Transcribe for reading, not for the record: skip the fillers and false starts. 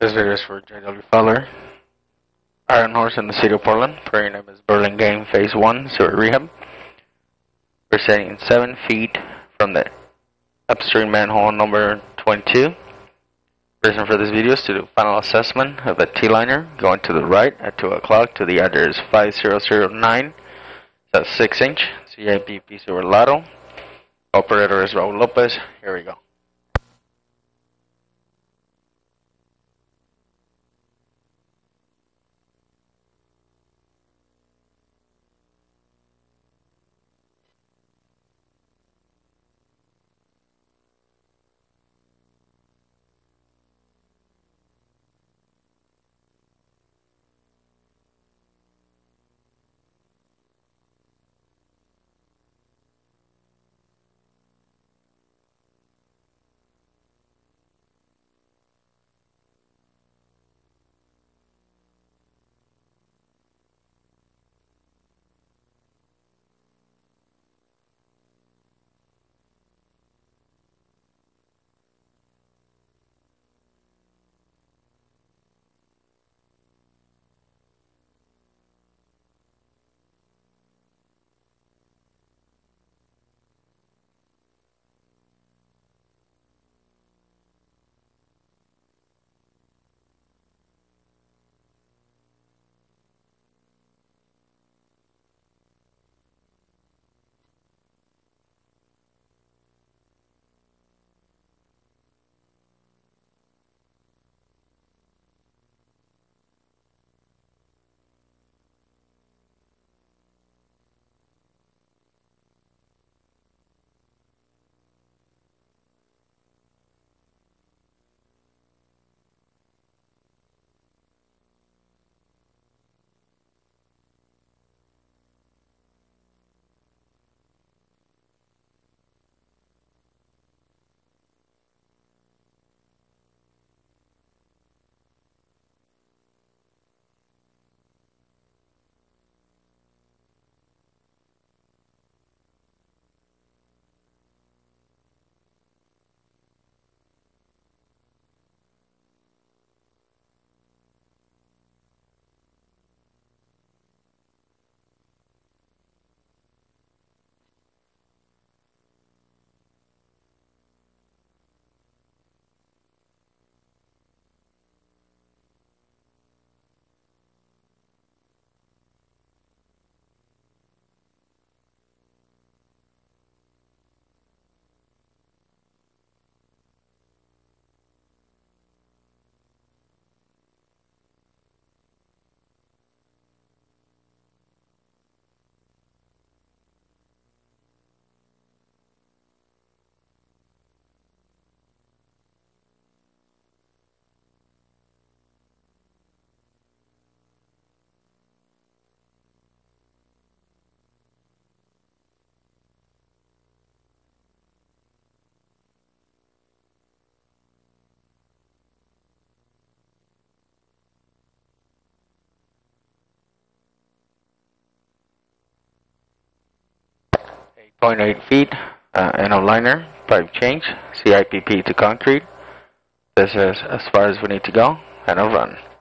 This video is for J.W. Fowler, Iron Horse in the City of Portland. Prayer name is Berlin Game Phase 1 Sewer Rehab. We're setting 7 feet from the upstream manhole number 22. Reason for this video is to do final assessment of the T-liner going to the right at 2 o'clock to the address 5009. That's 6-inch CIP piece over lateral. Operator is Raul Lopez. Here we go. .8 feet, NO liner, pipe change, CIPP to concrete. This is as far as we need to go, and a run.